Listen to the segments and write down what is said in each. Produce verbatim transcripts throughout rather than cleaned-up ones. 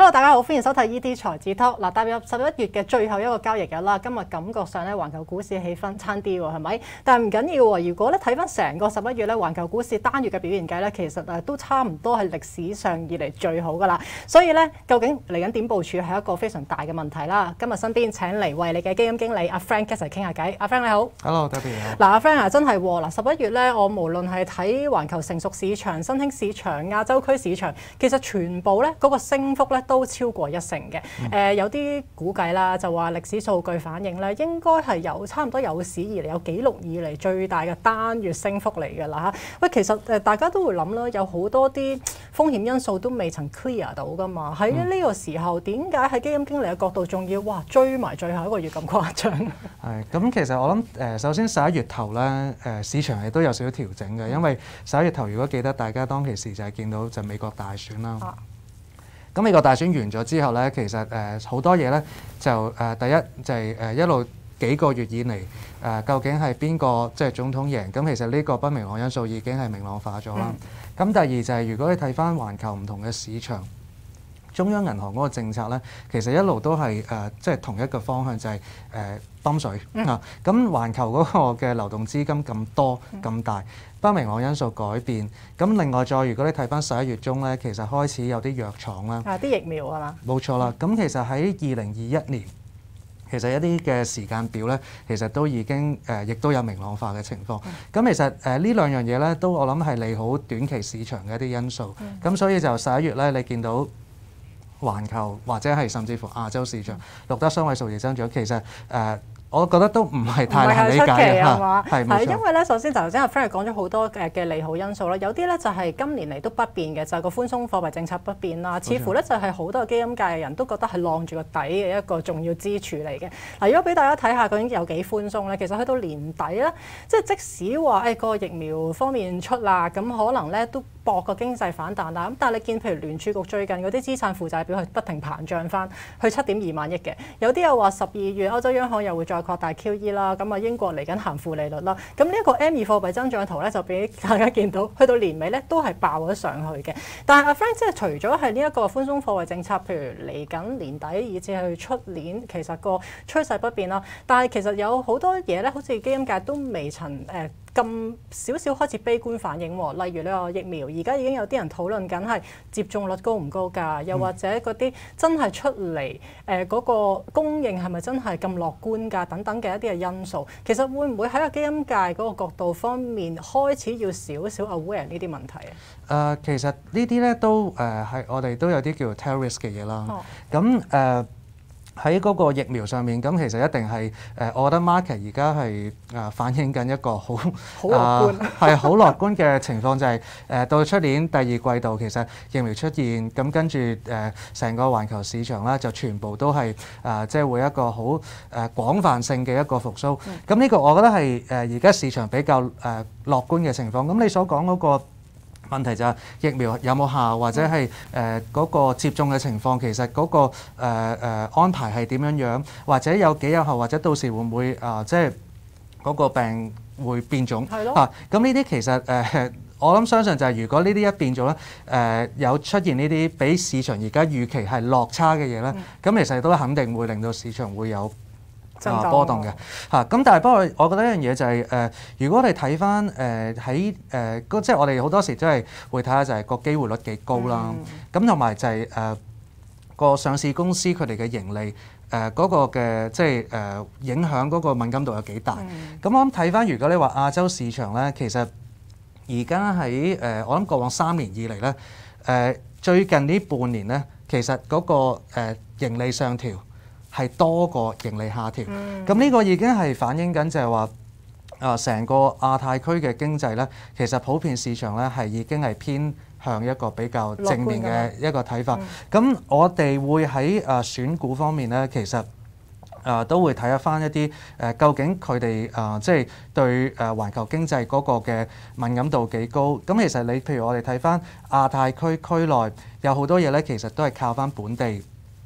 Hello， 大家好，歡迎收睇 E D 財智 Talk。嗱，踏入十一月嘅最後一個交易日啦，今日感覺上咧，環球股市氣氛差啲喎，係咪？但係唔緊要喎，如果咧睇翻成個十一月咧，環球股市單月嘅表現計咧，其實誒都差唔多係歷史上以嚟最好噶啦。所以咧，究竟嚟緊點部署係一個非常大嘅問題啦。今日身邊請嚟為你嘅基金經理阿 Frank 一齊傾下偈。阿 Frank 你好 ，Hello，Debbie 好。 嗱，阿 Frank 啊，真係喎，嗱十一月咧，我無論係睇環球成熟市場、新興市場、亞洲區市場，其實全部咧嗰個升幅咧都超過一成嘅。誒、嗯呃、有啲估計啦，就話歷史數據反映咧，應該係有差唔多有史以嚟有紀錄以嚟最大嘅單月升幅嚟㗎啦嚇。喂，其實誒大家都會諗啦，有好多啲風險因素都未曾 clear 到㗎嘛。喺呢個時候，點解喺基金經理嘅角度仲要哇追埋最後一個月咁誇張？ 係咁，其實我諗誒、呃，首先十一月頭咧，誒、呃、市場係都有少少調整嘅，因為十一月頭如果記得大家當其時就係見到就美國大選啦。啊咁美國大選完咗之後咧，其實誒好、呃、多嘢咧就誒、呃、第一就係、是、誒、呃、一路幾個月以嚟誒、呃、究竟係邊個即係總統贏？咁其實呢個不明朗因素已經係明朗化咗啦。咁、嗯、第二就係、是、如果你睇返環球唔同嘅市場，中央銀行嗰個政策咧，其實一路都係誒即係同一個方向，就係誒泵水啊。咁、嗯、環球嗰個嘅流動資金咁多咁大。不明朗因素改變，咁另外再如果你睇翻十一月中咧，其實開始有啲藥廠啦， 啊啲疫苗係嘛？冇錯啦，咁其實喺二零二一年，其實一啲嘅時間表咧，其實都已經誒、呃，亦都有明朗化嘅情況。咁、嗯、其實誒、呃、呢兩樣嘢咧，都我諗係利好短期市場嘅一啲因素。咁、嗯、所以就十一月咧，你見到環球或者係甚至乎亞洲市場錄得雙位數字增長，其實誒。呃我覺得都唔係太難理解嘅嚇，係係因為咧，首先就頭先阿 Frank 講咗好多嘅嘅利好因素啦，有啲咧就係今年嚟都不變嘅，就係、是、個寬鬆貨幣政策不變啦。似乎咧就係好多基金界嘅人都覺得係晾住個底嘅一個重要支柱嚟嘅。嗱，如果俾大家睇下究竟有幾寬鬆咧，其實去到年底咧，即係即使話誒個疫苗方面出啦，咁可能咧都博個經濟反彈啦。咁但係你見譬如聯儲局最近嗰啲資產負債表係不停膨脹翻，去七點二萬億嘅，有啲又話十二月歐洲央行又會再擴大 Q E 啦，咁啊英國嚟緊行負利率啦，咁呢一個 M 二貨幣增長圖咧就俾大家見到，去到年尾咧都係爆咗上去嘅。但係阿 Frank 即係除咗係呢一個寬鬆貨幣政策，譬如嚟緊年底以至去出年，其實個趨勢不變啦。但係其實有好多嘢咧，好似基金界都未曾誒。呃咁少少開始悲觀反應喎，例如呢個疫苗，而家已經有啲人討論緊係接種率高唔高㗎，又或者嗰啲真係出嚟誒嗰個供應係咪真係咁樂觀㗎，等等嘅一啲嘅因素，其實會唔會喺個基金界嗰個角度方面開始要少少 aware 呢啲問題啊？誒、 呃，其實呢啲咧都誒係、呃、我哋都有啲叫 tail risk 嘅嘢啦。咁誒、哦。喺嗰個疫苗上面，咁其實一定係誒、呃，我覺得 market 而家係誒反映緊一個好好樂觀，係好樂觀嘅情況，就係、是、誒、呃、到出年第二季度，其實疫苗出現，咁跟住誒成個環球市場啦，就全部都係誒即係會一個好誒、呃、廣泛性嘅一個復甦。咁呢、嗯、個我覺得係誒而家市場比較誒、呃、樂觀嘅情況。咁你所講嗰、那個問題就係疫苗有冇效，或者係誒嗰個接種嘅情況，其實嗰、那個誒誒、呃呃、安排係點樣樣，或者有幾有效，或者到時會唔會啊、呃，即係嗰個病會變種嚇。咁呢啲其實誒、呃，我諗相信就係如果呢啲一變咗咧，誒、呃、有出現呢啲比市場而家預期係落差嘅嘢咧，咁、嗯、其實都肯定會令到市場會有啊波動嘅嚇，咁、啊、但係不過我覺得一樣嘢就係、是、誒、呃，如果我哋睇翻誒喺誒即係我哋好多時都係會睇下就係個機會率幾高啦，咁同埋就係誒個上市公司佢哋嘅盈利誒嗰、呃那個嘅即係誒、呃、影響嗰個敏感度有幾大？咁、嗯、我諗睇翻如果你話亞洲市場咧，其實而家喺誒我諗過往三年以嚟咧，誒、呃、最近呢半年咧，其實嗰、那個誒、呃、盈利上調係多過盈利下調，咁呢、嗯、個已經係反映緊就係話，啊成個亞太區嘅經濟咧，其實普遍市場咧係已經係偏向一個比較正面嘅一個睇法。咁、嗯、我哋會喺啊選股方面咧，其實啊都會睇一翻一啲誒究竟佢哋啊即係對誒環球經濟嗰個嘅敏感度幾高。咁其實你譬如我哋睇翻亞太區區內有好多嘢咧，其實都係靠翻本地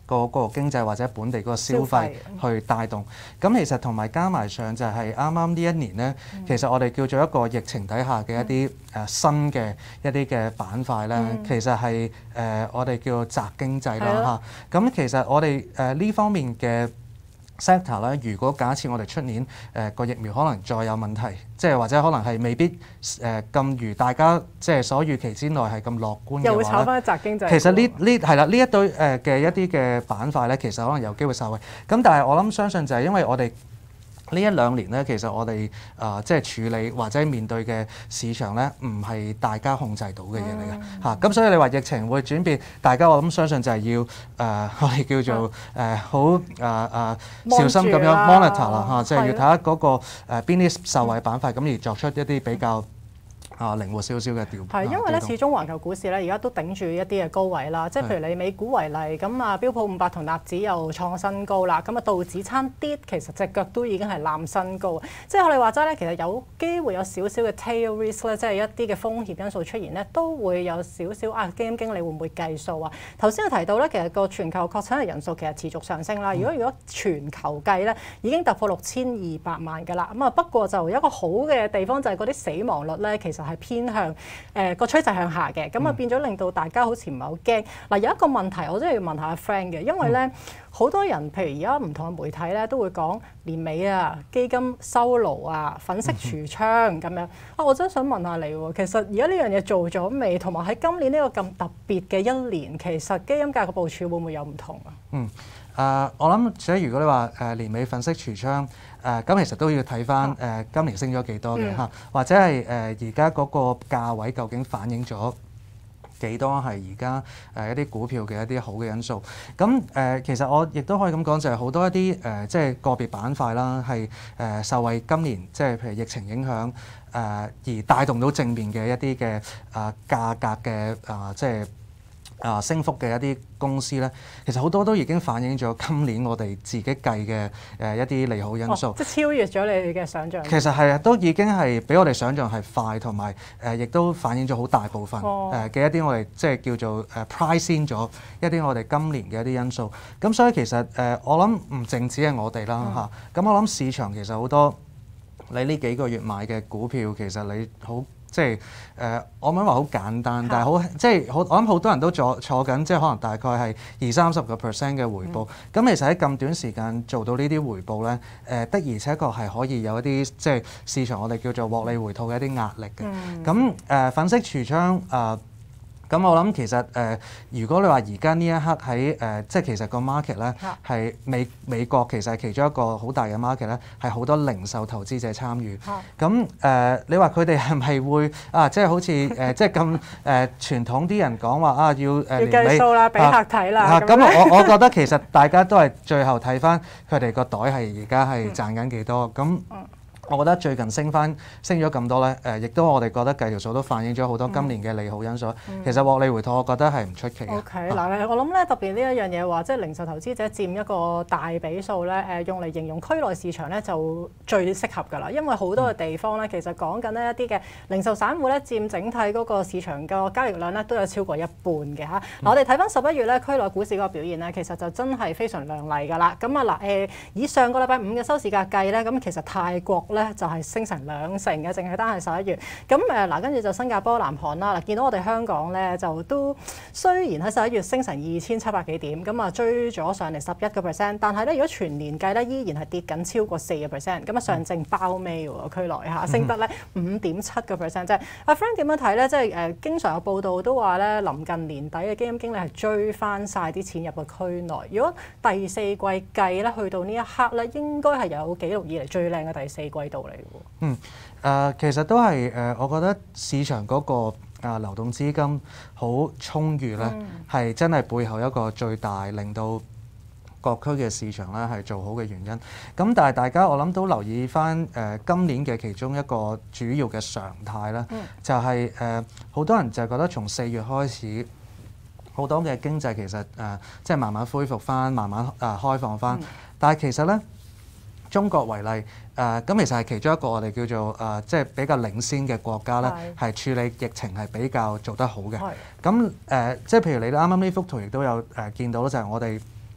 個個經濟或者本地嗰個消費去帶動。咁其實同埋加埋上就係啱啱呢一年咧，嗯、其實我哋叫做一個疫情底下嘅一啲誒、呃、新嘅一啲嘅板塊咧，嗯、其實係誒、呃、我哋叫做宅經濟啦嚇。咁的其實我哋誒呢方面嘅 sector 咧，如果假設我哋出年誒個、呃、疫苗可能再有問題，即係或者可能係未必誒咁、呃、如大家即係所預期之內係咁樂觀嘅話咧，又會炒翻宅經濟。其實呢呢係啦，呢一堆誒嘅一啲嘅板塊咧，其實可能有機會受惠。咁但係我諗相信就係因為我哋呢一兩年咧，其實我哋啊、呃、即係處理或者面對嘅市場咧，唔係大家控制到嘅嘢嚟嘅嚇。咁、嗯啊、所以你話疫情會轉變，大家我諗相信就係要誒、呃、我哋叫做誒好誒誒小心咁樣 monitor 啦嚇、啊，即係要睇下嗰個誒邊啲受惠板塊，咁、嗯、而作出一啲比較啊，靈活少少嘅調係，因為咧，始終環球股市咧，而家都頂住一啲嘅高位啦。即係譬如你美股為例，咁啊標普五百同納指又創新高啦。咁啊道指差啲，其實隻腳都已經係攬新高。即係我哋話齋咧，其實有機會有少少嘅 tail risk 咧，即係一啲嘅風險因素出現咧，都會有少少啊。基金經理會唔會計數啊？頭先有提到咧，其實個全球確診嘅人數其實持續上升啦。如果如果全球計咧，已經突破六千二百萬㗎啦。咁啊不過就有一個好嘅地方就係嗰啲死亡率咧，其實係偏向誒個趨勢向下嘅，咁啊變咗令到大家好似唔係好驚。嗱，有一個問題我真係要問下阿 Frank 嘅，因為咧好多人譬如而家唔同嘅媒體咧都會講年尾啊基金收爐啊粉飾櫥窗咁樣啊，我真係想問下你喎，其實而家呢樣嘢做咗未？同埋喺今年呢個咁特別嘅一年，其實基金界嘅部署會唔會有唔同啊？嗯。 誒、uh，我諗，即係如果你話誒、呃、年尾粉飾櫥窗，誒、呃、咁其實都要睇翻誒今年升咗幾多嘅嚇，嗯、或者係誒而家嗰個價位究竟反映咗幾多係而家誒一啲股票嘅一啲好嘅因素。咁誒、呃、其實我亦都可以咁講，就係好多一啲誒、呃、即係個別板塊啦，係誒、呃、受惠今年即係譬如疫情影響誒、呃、而帶動到正面嘅一啲嘅誒價格嘅啊、呃、即係。啊，升幅嘅一啲公司咧，其實好多都已經反映咗今年我哋自己計嘅誒一啲利好因素， 哦、即係超越咗你哋嘅想像。 其實係啊，都已經係比我哋想像係快，同埋誒亦都反映咗好大部分誒嘅、哦呃、一啲我哋即係叫做誒 price in 咗一啲我哋今年嘅一啲因素。咁所以其實誒、呃、我諗唔淨止係我哋啦嚇，咁、嗯啊、我諗市場其實好多你呢幾個月買嘅股票，其實你好。即係誒、呃，我唔係話好簡單，但係好即係好，我諗好多人都坐坐緊，即係可能大概係二三十個 percent 嘅回報。咁、嗯、其實喺咁短時間做到呢啲回報咧，誒、呃、的而且確係可以有一啲即係市場我哋叫做獲利回吐嘅一啲壓力嘅。咁誒、嗯呃、粉飾櫥窗誒。呃咁我諗其實誒、呃，如果你話而家呢一刻喺誒、呃，即係其實個 market 咧係美美國其實係其中一個好大嘅 market 咧，係好多零售投資者參與。咁誒、呃，你話佢哋係咪會啊？即係好似誒、呃，即係咁誒傳統啲人講話啊，要誒、呃、 要計數啦，俾客睇啦。 咁、啊、我我覺得其實大家都係最後睇翻佢哋個袋係而家係賺緊幾多咁。嗯我覺得最近升翻升咗咁多咧，誒、呃，亦都我哋覺得計條數都反映咗好多今年嘅利好因素。嗯、其實獲利回吐，我覺得係唔出奇嘅。 OK，嗱，我諗咧特別呢一樣嘢話，即係零售投資者佔一個大比數咧，誒、呃，用嚟形容區內市場咧就最適合㗎啦。因為好多嘅地方咧，其實講緊呢一啲嘅零售散戶咧，佔整體嗰個市場嘅交易量咧都有超過一半嘅嚇。嗱、嗯，我哋睇翻十一月咧區內股市嗰個表現咧，其實就真係非常亮麗㗎啦。咁啊嗱，誒，以上個禮拜五嘅收市價計咧，咁其實泰國咧就係升成兩成嘅，淨係單係十一月。咁誒嗱，跟住就新加坡、南韓啦。嗱，見到我哋香港咧，就都雖然喺十一月升成二千七百幾點，咁啊追咗上嚟十一個 percent，但係咧如果全年計咧，依然係跌緊超過四個 percent。咁啊上證包尾喎，區內嚇升得咧五點七個 percent。即係阿 Frank 點樣睇咧？即係誒經常有報道都話咧，臨近年底嘅基金經理係追翻晒啲錢入去區內。如果第四季計咧，去到呢一刻咧，應該係有紀錄以嚟最靚嘅第四季度嚟嘅。 嗯，誒、呃、其實都係誒、呃，我覺得市場嗰、那個啊、呃、流動資金好充裕咧，係、嗯、真係背後一個最大令到各區嘅市場咧係做好嘅原因。咁但係大家我諗都留意翻誒、呃、今年嘅其中一個主要嘅常態咧，嗯、就係誒好多人就覺得從四月開始，好多嘅經濟其實誒、呃、即係慢慢恢復翻，慢慢誒、呃、開放翻，嗯、但係其實咧。中國為例，誒、呃、咁其實係其中一個我哋叫做誒、呃、即係比較領先嘅國家咧，係是處理疫情係比較做得好嘅。咁誒是、呃、即係譬如你啱啱呢幅圖亦都有誒、呃、見到咧，就係我哋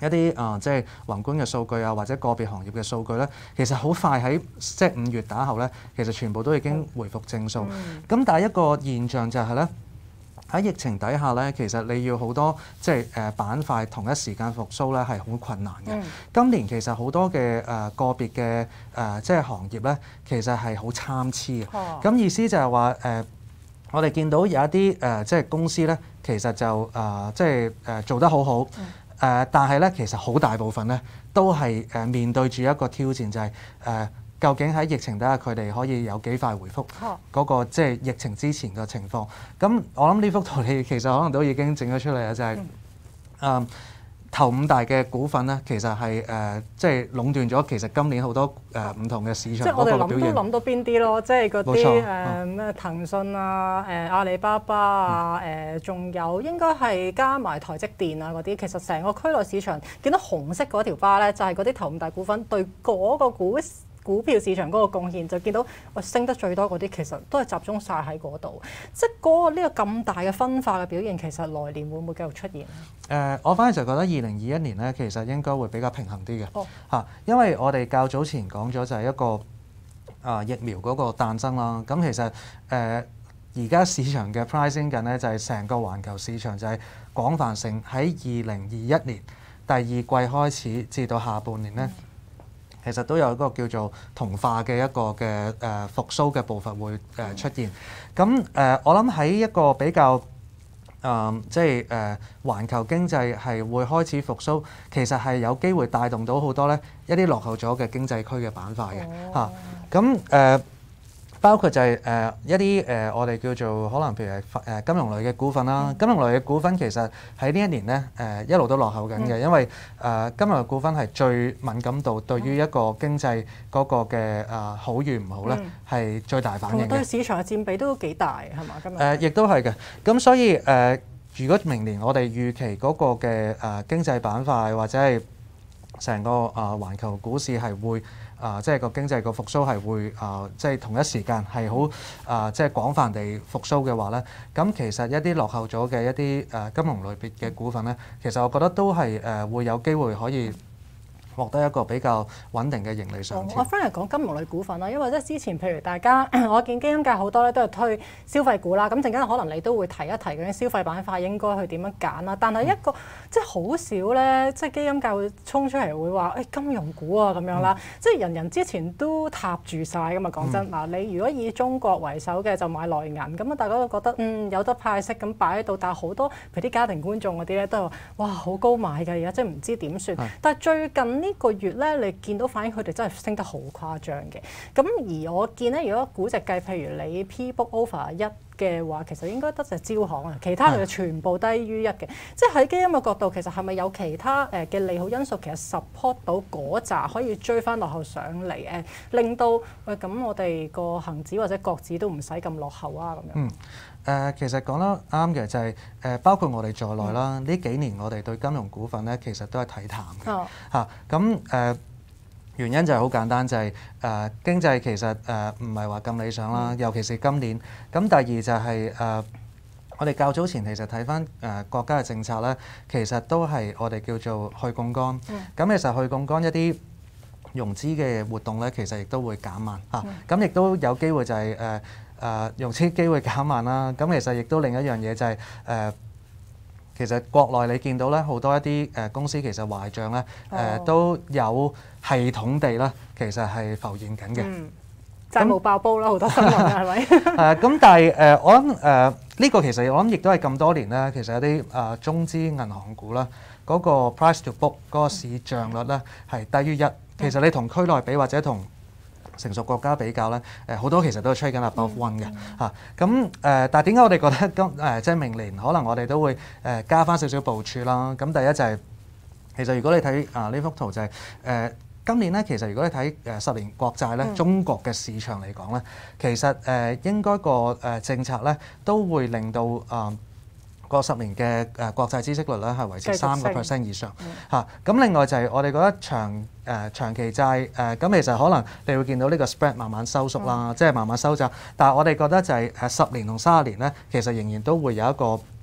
一啲啊、呃，即係宏觀嘅數據啊，或者個別行業嘅數據咧，其實好快喺即係五月打後咧，其實全部都已經回復正數。咁、嗯、但係一個現象就係咧，喺疫情底下咧，其實你要好多即係誒板塊同一時間復甦咧，係好困難嘅。嗯、今年其實好多嘅誒、呃、個別嘅誒、呃、即係行業咧，其實係好參差嘅。咁、哦、意思就係話誒，我哋見到有一啲誒、呃、即係公司咧，其實就誒、呃、即係誒、呃、做得好好。嗯誒、呃，但係咧，其實好大部分咧，都係誒、呃、面對住一個挑戰，就係、是、誒、呃、究竟喺疫情底下佢哋可以有幾快回復嗰、那個、oh. 即係疫情之前嘅情況。咁我諗呢幅圖你其實可能都已經整咗出嚟啦，就係、是、誒、呃、頭五大嘅股份咧，其實係誒、呃、即係壟斷咗其實今年好多誒唔、呃、同嘅市場嗰個表現。 即係我哋諗都諗到邊啲咯，即係嗰啲誒咩騰訊啊、誒、呃、阿里巴巴啊、誒仲、嗯呃、有應該係加埋台積電啊嗰啲。其實成個區內市場見到紅色嗰條巴咧，就係嗰啲頭五大股份對嗰個股股票市場嗰個貢獻，就見到喂升得最多嗰啲，其實都係集中晒喺嗰度。即係嗰個呢個咁大嘅分化嘅表現，其實來年會唔會繼續出現？誒、 呃，我反而就覺得二零二一年咧，其實應該會比較平衡啲嘅。哦，嚇，因為我哋較早前講咗就係一個啊、呃、疫苗嗰個誕生啦。咁其實誒而家市場嘅 pricing 緊咧，就係成個環球市場就係廣泛性喺二零二一年第二季開始至到下半年咧。嗯其實都有一個叫做同化嘅一個嘅誒、呃、復甦嘅步伐會誒、呃、出現。咁誒、呃，我諗喺一個比較誒、呃，即係誒、呃、環球經濟係會開始復甦，其實係有機會帶動到好多咧一啲落後咗嘅經濟區嘅板塊嘅嚇。咁誒、哦。包括就係、是、誒、呃、一啲誒、呃、我哋叫做可能譬如係誒金融類嘅股份啦，嗯、金融類嘅股份其實喺呢一年咧誒、呃、一路都落後緊嘅，嗯、因為誒、呃、金融類股份係最敏感度對於一個經濟嗰個嘅誒、呃、好與唔好咧係、嗯、最大反應嘅。對市場嘅佔比都幾大係嘛？今日誒亦都係嘅，咁所以誒、呃、如果明年我哋預期嗰個嘅誒、呃、經濟板塊或者係成個誒、呃、環球股市係會。啊、呃，即係個經濟個復甦係會啊、呃，即係同一時間係好啊，即係廣泛地復甦嘅話咧，咁其實一啲落後咗嘅一啲誒、呃、金融類別嘅股份咧，其實我覺得都係誒、呃、會有機會可以獲得一個比較穩定嘅盈利上調。我反而講金融類股份啦，因為即係之前譬如大家我見基金界好多咧都係推消費股啦，咁陣間可能你都會提一提嗰啲消費板塊應該去點樣揀啦。但係一個、嗯、即係好少咧，即係基金界會衝出嚟會話誒、哎、金融股啊咁樣啦，嗯、即係人人之前都踏住晒噶嘛。講真嗱，嗯、你如果以中國為首嘅就買內銀，咁啊大家都覺得嗯有得派息咁擺喺度，但係好多譬如啲家庭觀眾嗰啲咧都係話哇好高買㗎而家，即係唔知點算。是但係最近呢個月咧，你見到反映佢哋真係升得好誇張嘅。咁而我見咧，如果估值計，譬如你 P book over 一嘅話，其實應該得隻招行啊，其他嘅全部低於一嘅。的即係喺基金嘅角度，其實係咪有其他誒嘅利好因素，其實 support 到嗰扎可以追翻落後上嚟誒，令到喂咁我哋個恆指或者國指都唔使咁落後啊咁樣。嗯，誒、呃、其實講得啱嘅就係、是、誒、呃、包括我哋在內啦，呢、嗯、幾年我哋對金融股份咧其實都係睇淡嘅嚇。咁誒、哦啊、原因就係好簡單，就係、是、誒、呃、經濟其實誒唔係話咁理想啦，嗯、尤其是今年。咁第二就係、是、誒、呃、我哋較早前其實睇翻誒國家嘅政策咧，其實都係我哋叫做去槓桿。咁、嗯、其實去槓桿一啲融資嘅活動咧，其實亦都會減慢嚇。咁亦、嗯啊、都有機會就係誒誒融資機會減慢啦。咁其實亦都另一樣嘢就係、是、誒。呃其實國內你見到咧好多一啲誒公司其實壞帳咧誒都有系統地咧其實係浮現緊嘅。嗯，債務爆煲啦，好多新聞係咪？誒咁，但係誒我諗誒呢個其實我諗亦都係咁多年咧，其實有啲誒中資銀行股啦，嗰個 price to book 嗰個市賬率咧係低於一。其實你同區內比或者同成熟國家比較咧，誒好多其實都係 trade 緊 above one 嘅嚇。咁誒、嗯，但係點解我哋覺得今誒即係明年可能我哋都會誒加翻少少部署啦？咁第一就係、是、其實如果你睇啊呢幅圖就係、是、誒、呃、今年咧，其實如果你睇誒十年國債咧，嗯、中國嘅市場嚟講咧，其實誒、呃、應該個誒政策咧都會令到啊。呃個十年嘅誒國債孳息率咧係維持三個 percent 以上嚇。咁、嗯啊、另外就係我哋覺得長誒、呃、長期債誒咁、呃、其實可能你會見到呢個 spread 慢慢收縮啦，嗯、即係慢慢收窄。但係我哋覺得就係誒十年同三十年咧，其實仍然都會有一個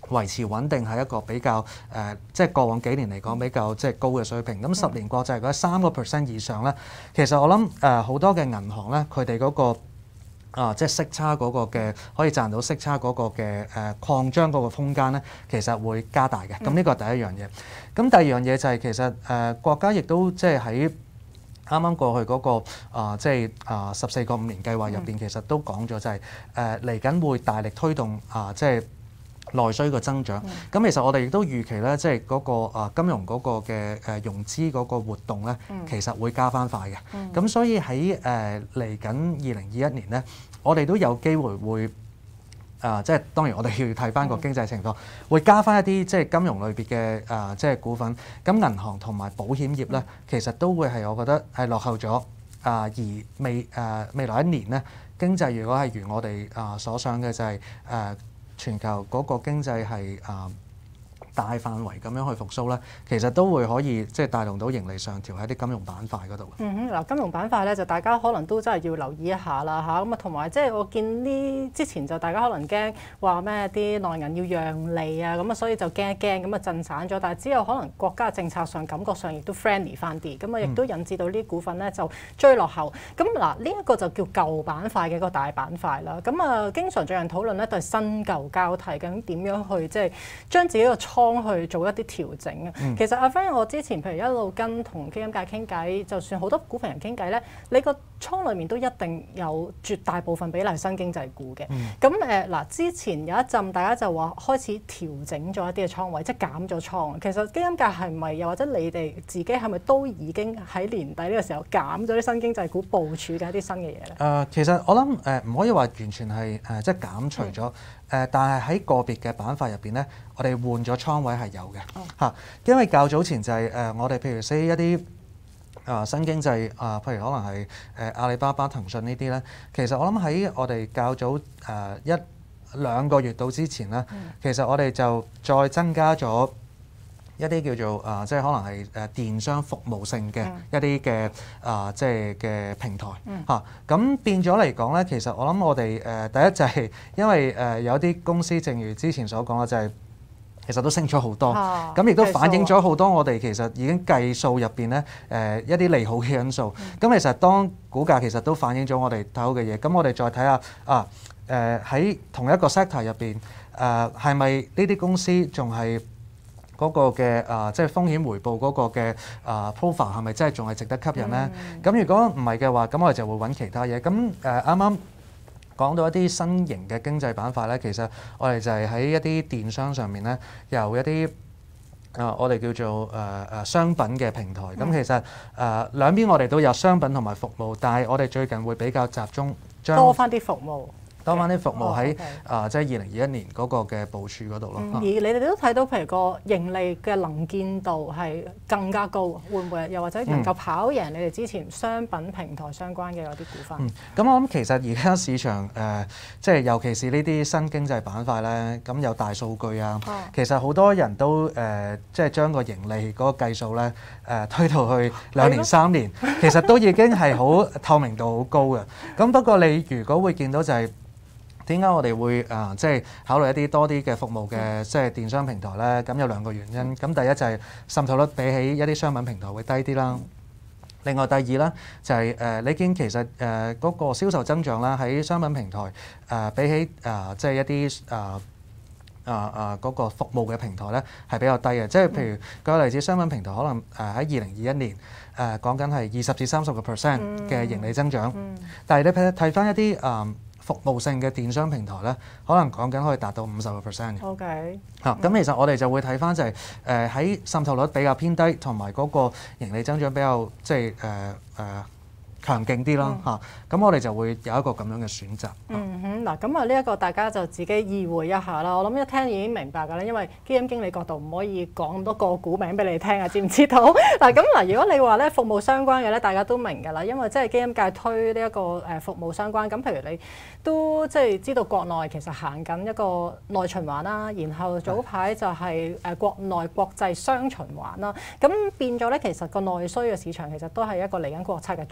維持穩定係一個比較誒、呃，即係過往幾年嚟講比較即係高嘅水平。咁十年國債嗰三個 percent 以上咧，其實我諗誒好多嘅銀行咧，佢哋嗰個啊即係息差嗰個嘅可以賺到息差嗰個嘅誒、呃、擴張嗰個空間咧，其實會加大嘅。咁呢個係第一樣嘢。咁第二樣嘢就係其實誒、呃、國家亦都即係喺啱啱過去嗰、那個啊、呃，即係啊十四個五年計劃入邊，嗯、其實都講咗就係誒嚟緊會大力推動啊、呃，即係內需嘅增長。咁、嗯、其實我哋亦都預期咧，即係嗰、那個啊、呃、金融嗰個嘅誒、呃、融資嗰個活動咧，嗯、其實會加翻快嘅。咁、嗯、所以喺誒嚟緊二零二一年咧，我哋都有機會會。啊、呃，即係當然，我哋要睇翻個經濟情況，嗯、會加翻一啲即係金融類別嘅啊、呃，即係股份。咁銀行同埋保險業咧，其實都會係我覺得係落後咗啊、呃，而未誒、呃、未來一年咧，經濟如果係如我哋啊、呃、所想嘅就係、是、誒、呃、全球嗰個經濟係啊。呃大範圍咁樣去復甦咧，其實都會可以即係帶動到盈利上調喺啲金融板塊嗰度。 嗯哼，嗱金融板塊咧就大家可能都真係要留意一下啦嚇。咁啊同埋即係我見呢之前就大家可能驚話咩啲內銀要讓利啊，咁啊所以就驚一驚咁啊震散咗。但係之後可能國家政策上感覺上亦都 friendly 翻啲，咁啊亦都引致到呢啲股份咧就追落後。咁嗱呢一個就叫舊板塊嘅一個大板塊啦。咁啊經常最近討論咧都係新舊交替，究竟點樣去即係將自己個倉去做一啲調整啊！嗯、其實阿 Frank，我之前譬如一路跟同基金界傾偈，就算好多股份人傾偈咧，你個倉裏面都一定有絕大部分比例係新經濟股嘅。咁誒嗱，之前有一陣大家就話開始調整咗一啲嘅倉位，即係減咗倉。其實基金界係咪又或者你哋自己係咪都已經喺年底呢個時候減咗啲新經濟股部署嘅一啲新嘅嘢咧？誒、 呃，其實我諗誒唔可以話完全係誒、呃、即係減除咗。嗯誒、呃，但係喺個別嘅板塊入邊咧，我哋換咗倉位係有嘅嚇、oh. 啊，因為較早前就係、是、誒、呃、我哋譬如 say 一啲啊、呃、新經濟啊、呃，譬如可能係誒、呃、阿里巴巴、騰訊呢啲咧，其實我諗喺我哋較早誒、呃、一兩個月到之前咧，mm. 其實我哋就再增加咗一啲叫做啊、呃，即係可能係誒電商服務性嘅一啲嘅啊，即係嘅平台嚇。咁、嗯啊、變咗嚟講咧，其實我諗我哋誒、呃、第一就係因為誒、呃、有啲公司，正如之前所講啦，就係、是、其實都升咗好多，咁亦、啊、都反映咗好多我哋其實已經計數入邊咧誒一啲利好嘅因素。咁、嗯、其實當股價其實都反映咗我哋睇好嘅嘢，咁我哋再睇下啊誒喺、呃、同一個 sector 入邊誒係咪呢啲公司仲係嗰個嘅啊、呃，即係風險回報嗰個嘅啊、呃、profile 係咪真係仲係值得吸引咧？咁、嗯、如果唔係嘅話，咁我哋就會揾其他嘢。咁誒啱啱講到一啲新型嘅經濟板塊咧，其實我哋就係喺一啲電商上面咧，由一啲啊、呃、我哋叫做誒誒、呃、商品嘅平台。咁、嗯、其實誒、呃、兩邊我哋都有商品同埋服務，但係我哋最近會比較集中將多翻啲服務。 多翻啲服務喺 oh, okay. 啊，即係二零二一年嗰個嘅部署嗰度咯。 而你哋都睇到，譬如個盈利嘅能見度係更加高，會唔會又或者能夠跑贏你哋之前商品平台相關嘅嗰啲股份？咁、 嗯嗯、我諗其實而家市場誒、呃，即係尤其是呢啲新經濟板塊咧，咁有大數據啊，哦、其實好多人都誒、呃，即係將個盈利嗰個計數咧誒、呃，推到去兩年三年，其實都已經係好透明度好高嘅。咁不過你如果會見到就係、是。點解我哋會啊、呃，即係考慮一啲多啲嘅服務嘅即係電商平台咧？咁有兩個原因。咁第一就係滲透率比起一啲商品平台會低啲啦。另外第二咧就係、是、誒、呃，你見其實誒嗰、呃那個銷售增長啦，喺商品平台誒、呃、比起誒、呃、即係一啲誒啊啊嗰個服務嘅平台咧係比較低嘅。即係譬如舉個例子，商品平台可能誒喺二零二一年誒講緊係二十至三十個 percent 嘅盈利增長，嗯嗯、但係你睇睇翻一啲誒。呃服務性嘅電商平台咧，可能講緊可以達到五十個 percent 嘅。 OK。 嚇，咁其實我哋就會睇翻就係誒喺滲透率比較偏低，同埋嗰個盈利增長比較即係誒誒強勁啲啦嚇。咁、嗯啊、我哋就會有一個咁樣嘅選擇。 嗯哼，嗱咁啊呢一個大家就自己意會一下啦。我諗一聽已經明白㗎啦，因為基金經理角度唔可以講咁多個股名俾你聽啊，知唔知道？嗱咁嗱，如果你話咧服務相關嘅咧，大家都明㗎啦，因為即係基金界推呢一個誒服務相關。咁譬如你都即係知道國內其實行緊一個內循環啦，然後早排就係誒國內國際雙循環啦。咁變咗咧，其實個內需嘅市場其實都係一個嚟緊國策嘅主導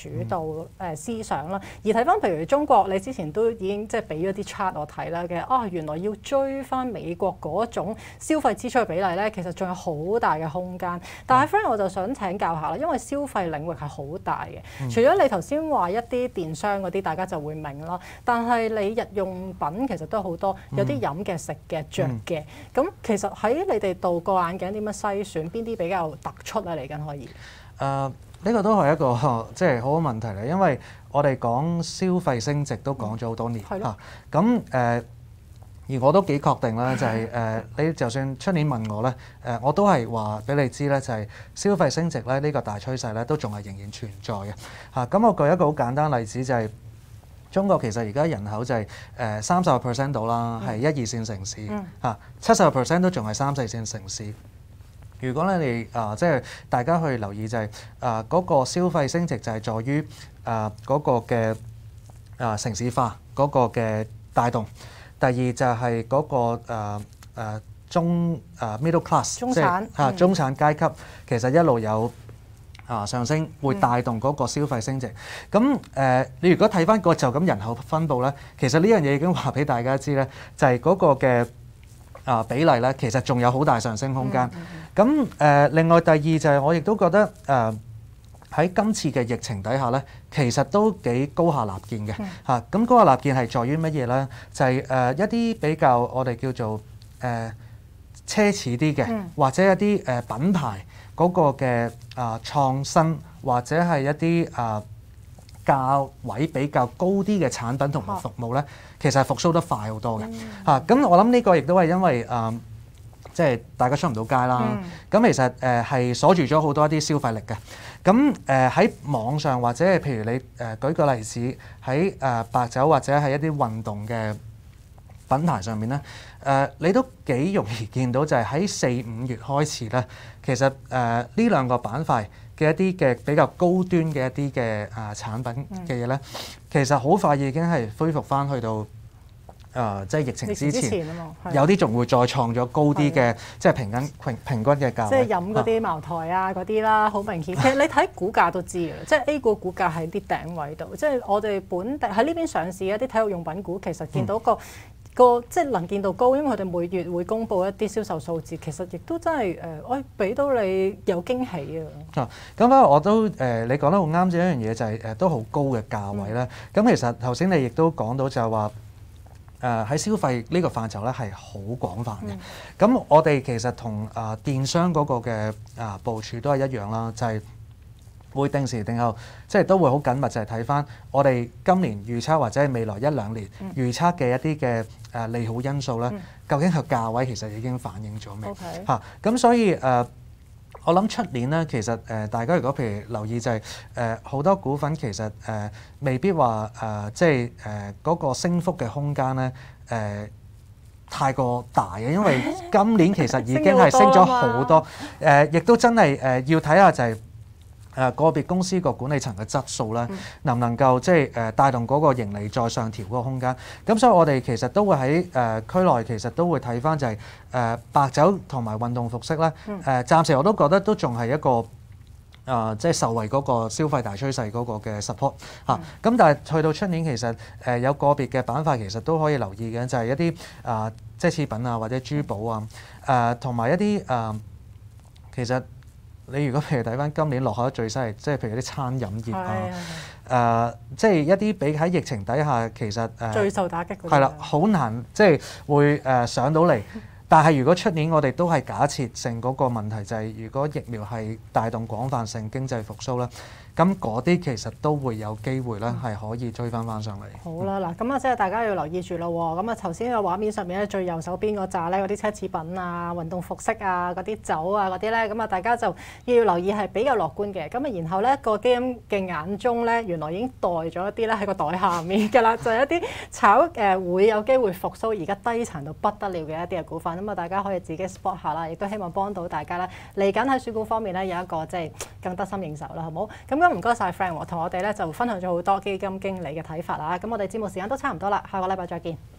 舊誒思想啦。而睇翻譬如中國，你之前都已經即係俾咗啲 chart 我睇啦嘅，啊原來要追翻美國嗰種消費支出嘅比例咧，其實仲有好大嘅空間。但係 Frank 我就想請教下啦，因為消費領域係好大嘅，嗯、除咗你頭先話一啲電商嗰啲，大家就會明啦。但係你日用品其實都好多，有啲飲嘅、食嘅、着嘅。咁、嗯、其實喺你哋度個眼鏡點樣篩選邊啲比較突出啊？嚟緊可以？誒、 呃，呢、這個都係一個即係好好問題嚟，因為我哋講消費升值都講咗好多年嚇。咁誒、嗯。啊而我都幾確定啦，就係、是、誒、呃，你就算出年問我咧，誒、呃，我都係話俾你知咧，就係、是、消費升值咧，呢、這個大趨勢咧，都仲係仍然存在嘅嚇。咁、啊、我舉一個好簡單例子，就係、是、中國其實而家人口就係誒三十個 percent 到啦，係、嗯、一二線城市嚇，七十個 percent 都仲係三四線城市。如果咧你啊，即、呃、係、就是、大家去留意就係啊嗰個消費升值就係在於啊嗰個嘅啊、呃、城市化嗰個嘅帶動。第二就係嗰、那個誒、呃呃、中誒、呃、middle class， 中產即係嚇中產階級，其實一路有啊、呃、上升，會帶動嗰個消費升值。咁誒、呃，你如果睇翻個就咁人口分佈咧，其實呢樣嘢已經話俾大家知咧，就係、是、嗰個嘅啊、呃、比例咧，其實仲有好大上升空間。咁誒、嗯呃，另外第二就係我亦都覺得誒。呃喺今次嘅疫情底下咧，其實都幾高下立見嘅嚇。咁、嗯啊、高下立見係在於乜嘢咧？就係、是、誒、呃、一啲比較我哋叫做誒、呃、奢侈啲嘅，嗯、或者一啲誒、呃、品牌嗰個嘅啊、呃、創新，或者係一啲啊價位比較高啲嘅產品同埋服務咧，嗯、其實係復甦得快好多嘅嚇。咁、嗯啊、我諗呢個亦都係因為啊。呃即係大家出唔到街啦，咁、嗯、其實誒係、呃、鎖住咗好多一啲消費力嘅。咁誒喺網上或者係譬如你誒、呃、舉個例子喺誒、呃、白酒或者係一啲運動嘅品牌上面咧，誒、呃、你都幾容易見到就係喺四五月開始咧，其實誒呢、呃、兩個板塊嘅一啲嘅比較高端嘅一啲嘅啊產品嘅嘢咧，嗯、其實好快已經係恢復翻去到。誒、呃，即係疫情之前，之前有啲仲會再創咗高啲嘅，的即係平均平平均嘅價位。即係飲嗰啲茅台啊嗰啲啦，好明顯。其實你睇股價都知嘅，即係 A 股股價喺啲頂位度。即係我哋本地喺呢邊上市一啲體育用品股，其實見到個、嗯、個即係能見度高，因為佢哋每月會公布一啲銷售數字，其實亦都真係誒，喂、呃，俾到你有驚喜啊！啊，咁啊，我都誒、呃，你講得好啱，就一樣嘢就係、是、誒、呃，都好高嘅價位啦。咁、嗯、其實頭先你亦都講到就係話。誒喺、呃、消費呢個範疇咧係好廣泛嘅，咁、嗯、我哋其實同啊、呃、電商嗰個嘅啊部署都係一樣啦，就係、是、會定時定候，即係都會好緊密，就係睇返我哋今年預測或者係未來一兩年預測嘅一啲嘅誒利好因素咧，嗯、究竟個價位其實已經反映咗未？嚇，咁所以誒。呃我諗出年咧，其實誒、呃、大家如果譬如留意就係誒好多股份其實誒、呃、未必話誒、呃、即係誒嗰個升幅嘅空間咧誒、呃、太過大嘅，因為今年其實已經係升咗好多誒，亦、呃、都真係誒、呃、要睇下就係、是。誒、呃、個別公司個管理層嘅質素咧，嗯、能唔能夠即係誒帶動嗰個盈利再上調嗰個空間？咁所以我哋其實都會喺誒、呃、區內，其實都會睇返就係、是、誒、呃、白酒同埋運動服飾咧。誒、嗯呃、暫時我都覺得都仲係一個啊、呃，即係受惠嗰個消費大趨勢嗰個嘅 support 嚇。咁、嗯啊、但係去到出年，其實誒、呃、有個別嘅板塊其實都可以留意嘅，就係、是、一啲啊、呃、即係奢侈品啊或者珠寶啊誒同埋一啲啊、呃、其實。你如果譬如睇翻今年落後得最犀利，即係譬如啲餐飲業啊，誒、呃，即係一啲比喺疫情底下其實誒、呃、 最受打擊嗰啲， 係啦，好難即係會誒、呃、上到嚟。但係如果出年我哋都係假設性嗰個問題就係、是，如果疫苗係帶動廣泛性經濟復甦咧，咁嗰啲其實都會有機會咧係可以追翻翻上嚟。好啦，嗱咁啊，即係大家要留意住咯喎。咁啊，頭先個畫面上面咧最右手邊嗰紮咧嗰啲奢侈品啊、運動服飾啊、嗰啲酒啊嗰啲咧，咁啊大家就要留意係比較樂觀嘅。咁啊，然後咧個基金嘅眼中咧，原來已經袋咗一啲咧喺個袋下面㗎啦，就係、是、一啲炒誒、呃、會有機會復甦而家低層到不得了嘅一啲嘅股份。咁啊，大家可以自己 spot 下啦，亦都希望幫到大家啦。嚟緊喺選股方面咧，有一個即係更得心應手啦，好冇？咁咁唔該晒 Frank 同我哋咧就分享咗好多基金經理嘅睇法啦。咁我哋節目時間都差唔多啦，下個禮拜再見。